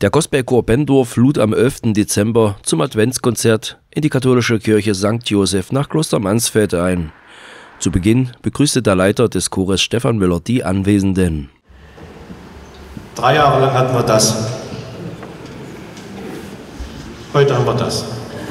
Der Gospelchor Benndorf lud am 11. Dezember zum Adventskonzert in die katholische Kirche St. Joseph nach Kloster Mansfeld ein. Zu Beginn begrüßte der Leiter des Chores Stefan Müller die Anwesenden. 3 Jahre lang hatten wir das. Heute haben wir das.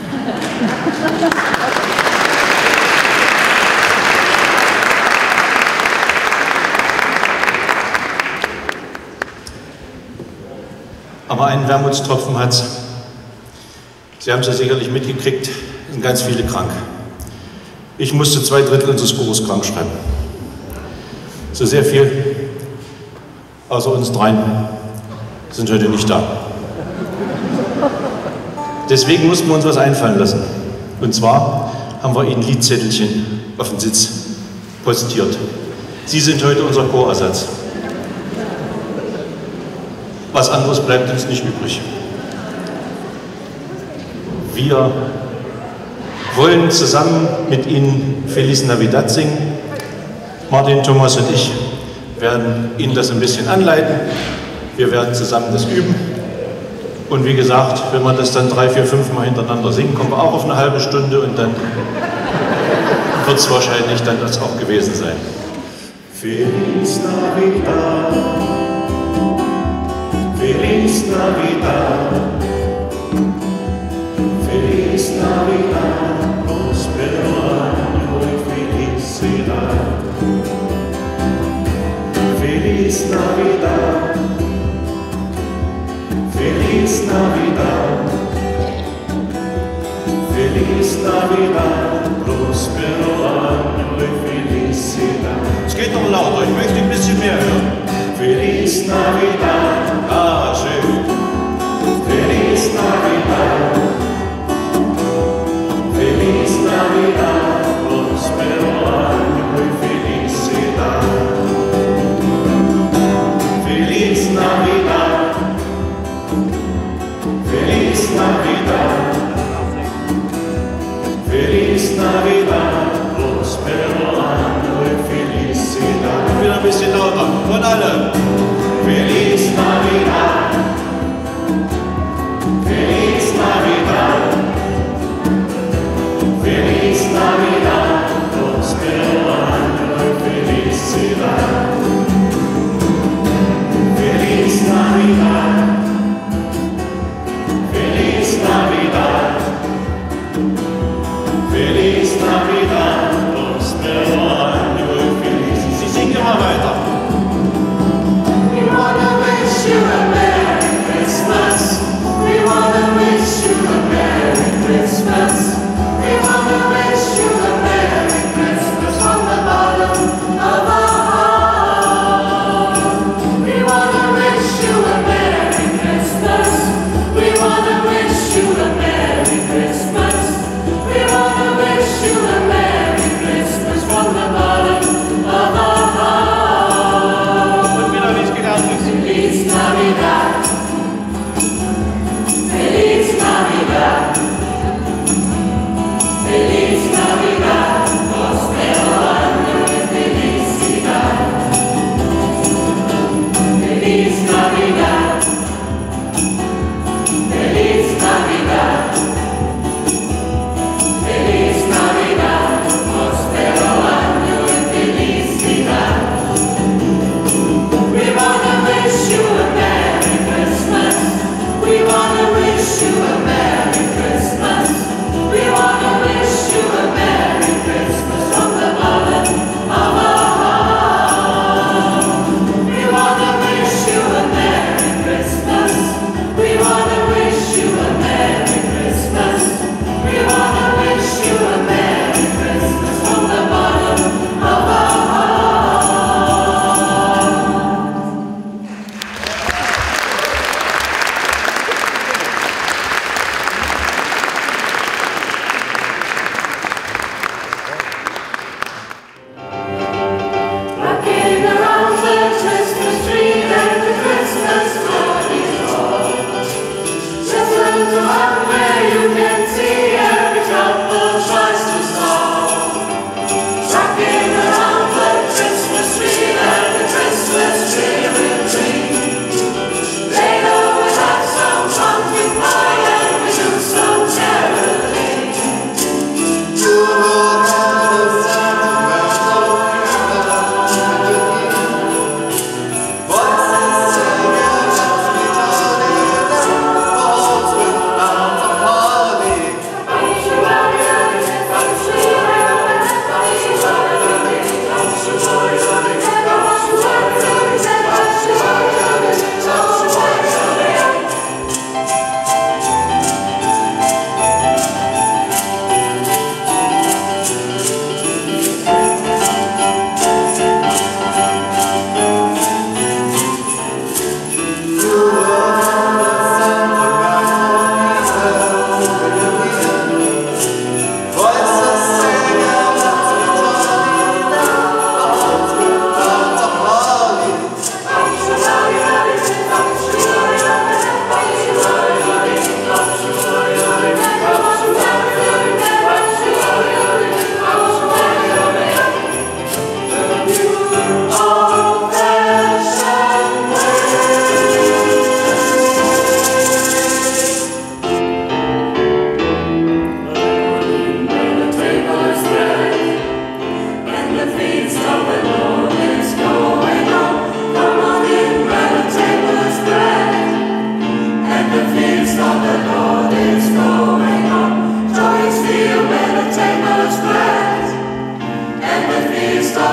Aber einen Wermutstropfen hat es. Sie haben es ja sicherlich mitgekriegt, es sind ganz viele krank. Ich musste 2/3 unseres Chores krank schreiben. So sehr viel, außer uns dreien, sind heute nicht da. Deswegen mussten wir uns was einfallen lassen. Und zwar haben wir Ihnen Liedzettelchen auf den Sitz postiert. Sie sind heute unser Chorersatz. Was anderes bleibt uns nicht übrig. Wir wollen zusammen mit Ihnen Feliz Navidad singen. Martin, Thomas und ich werden Ihnen das ein bisschen anleiten. Wir werden zusammen das üben. Und wie gesagt, wenn wir das dann 3, 4, 5 Mal hintereinander singen, kommen wir auch auf eine halbe Stunde und dann wird es wahrscheinlich dann das auch gewesen sein. Feliz Navidad. Feliz Navidad, Feliz Navidad, prospero año y felicidad. Feliz Navidad, Feliz Navidad, Feliz Navidad, prospero año y felicidad. Es geht noch lauter, ich möchte ein bisschen mehr hören. Feliz Navidad, ah, schön. Feliz Navidad, Feliz Navidad, prospero año y felicidad. Feliz Navidad, Feliz Navidad, Feliz Navidad, prospero año y felicidad. Wieder ein bisschen lauter, von alle. Feliz Navidad, Feliz Navidad, Feliz Navidad, prospero año y felicidad. Feliz Navidad, Feliz Navidad, Feliz Navidad, prospero año y felicidad. Sie singen immer weiter.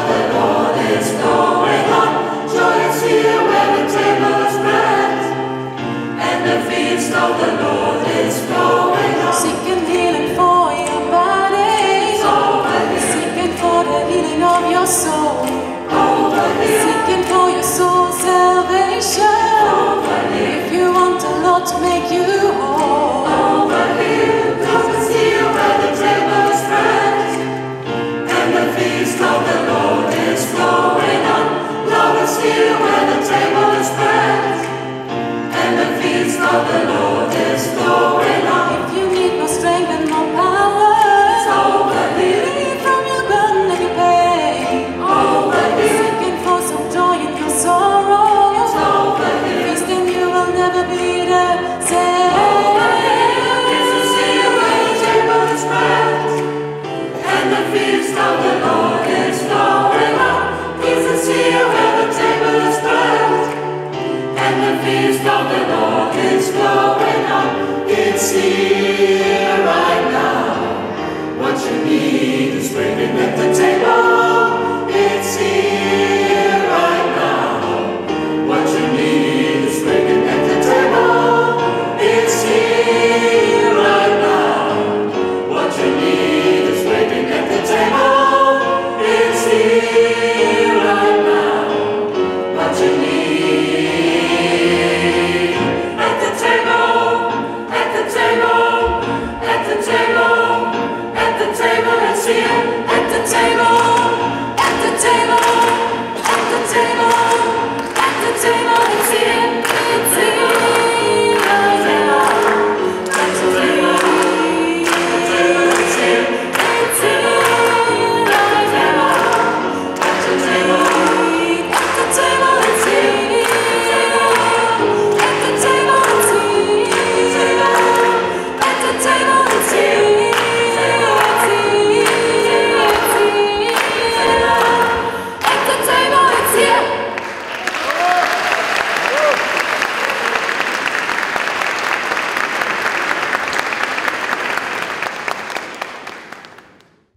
the Lord is going on. Joy is here where the table is spread, and the feast of the Lord is going on. Seeking healing for your body, seeking for the healing of your soul.